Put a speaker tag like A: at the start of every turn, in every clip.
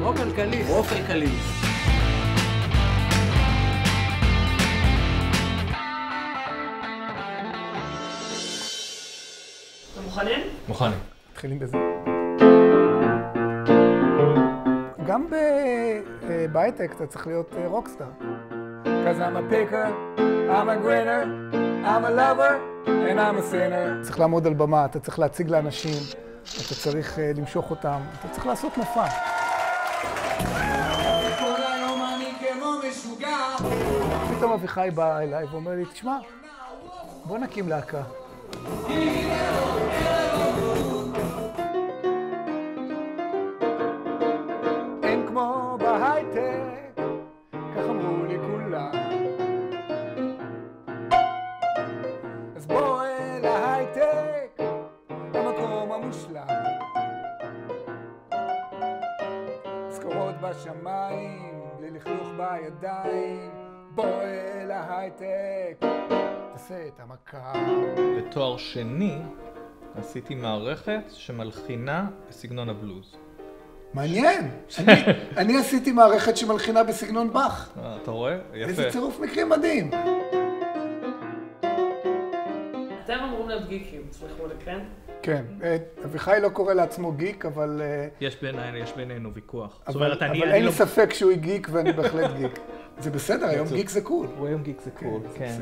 A: רוק-כלכלי.
B: אתם מוכנים?
C: מוכנים.
D: מתחילים בזה. גם בהייטק אתה צריך להיות רוקסטאר. Cause I'm a picker, I'm a grinner, I'm a lover, and I'm a sinner. צריך לעמוד על במה, אתה צריך להציג לאנשים, אתה צריך למשוך אותם, אתה צריך לעשות מופע.
A: כל היום אני כמו משוגע.
D: פתאום אביחי בא אליי ואומר לי, תשמע, בוא נקים להקה. אין כמו בהייטק, כך אמרו לי כולם. אז בוא אל ההייטק, המקום המושלם. משכורות בשמיים, בלי לכלוך בידיים. בוא אל ההייטק, תעשה את המכה.
C: בתואר שני עשיתי מערכת שמלחינה בסגנון הבלוז.
D: מעניין. אני עשיתי מערכת שמלחינה בסגנון באך.
C: אתה רואה? יפה.
D: איזה צירוף מקרים מדהים.
B: אתם אמורים להיות גיקים, תסלחו לי, כן?
D: כן, אביחי לא קורא לעצמו גיק, אבל...
C: יש בינינו ויכוח.
D: אבל אין לי ספק שהוא גיק ואני בהחלט גיק. זה בסדר, היום גיק זה קול.
C: היום גיק זה קול, כן.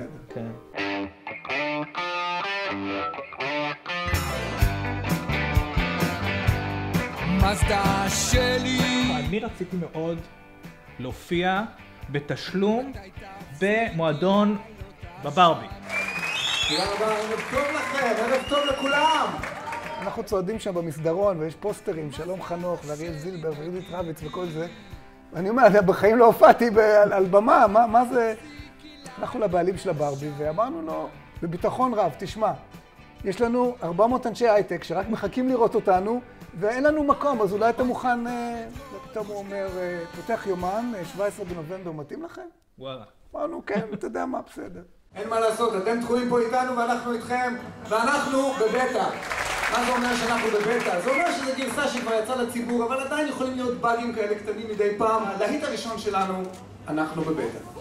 A: מזדה שלי.
C: אני רציתי מאוד להופיע בתשלום במועדון בברבי.
D: תודה רבה, ערב טוב לכם, ערב טוב לכולם. אנחנו צועדים שם במסדרון ויש פוסטרים, שלום חנוך ואריאל זילבר ויהודית רביץ וכל זה. אני אומר, בחיים לא הופעתי על במה, מה זה? אנחנו לבעלים של הברבי ואמרנו לו, בביטחון רב, תשמע, יש לנו 400 אנשי הייטק שרק מחכים לראות אותנו ואין לנו מקום, אז אולי אתה מוכן, פתאום הוא אומר, פותח יומן, 17 בנובמבר, מתאים לכם?
C: וואלה.
D: אמרנו, כן, אתה יודע מה, בסדר. אין מה לעשות, אתם תקועים פה איתנו ואנחנו איתכם, ואנחנו בבטא. מה זה אומר שאנחנו בבטא? זה אומר שזו גרסה שכבר יצאה לציבור, אבל עדיין יכולים להיות באגים כאלה קטנים מדי פעם. הלהיט הראשון שלנו, אנחנו בבטא.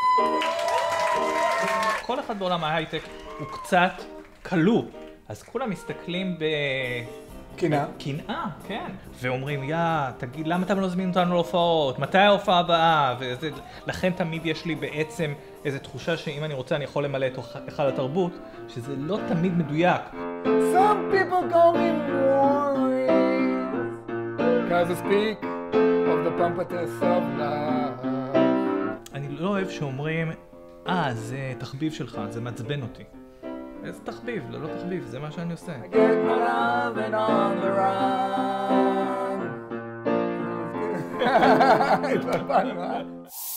C: כל אחד בעולם ההייטק הוא קצת כלוא, אז כולם מסתכלים
D: קנאה.
C: קנאה, כן. ואומרים, תגיד, למה אתה לא מזמין אותנו להופעות? מתי ההופעה הבאה? לכן תמיד יש לי בעצם איזו תחושה שאם אני רוצה אני יכול למלא את היכל התרבות, שזה לא תמיד מדויק.
D: Some people go in worries, cause they speak of the pompatus of love.
C: אני לא אוהב שאומרים, זה תחביב שלך, זה מעצבן אותי. איזה תחביב? לא תחביב, זה מה שאני עושה.
D: I get my loving on the run. התבלבלנו,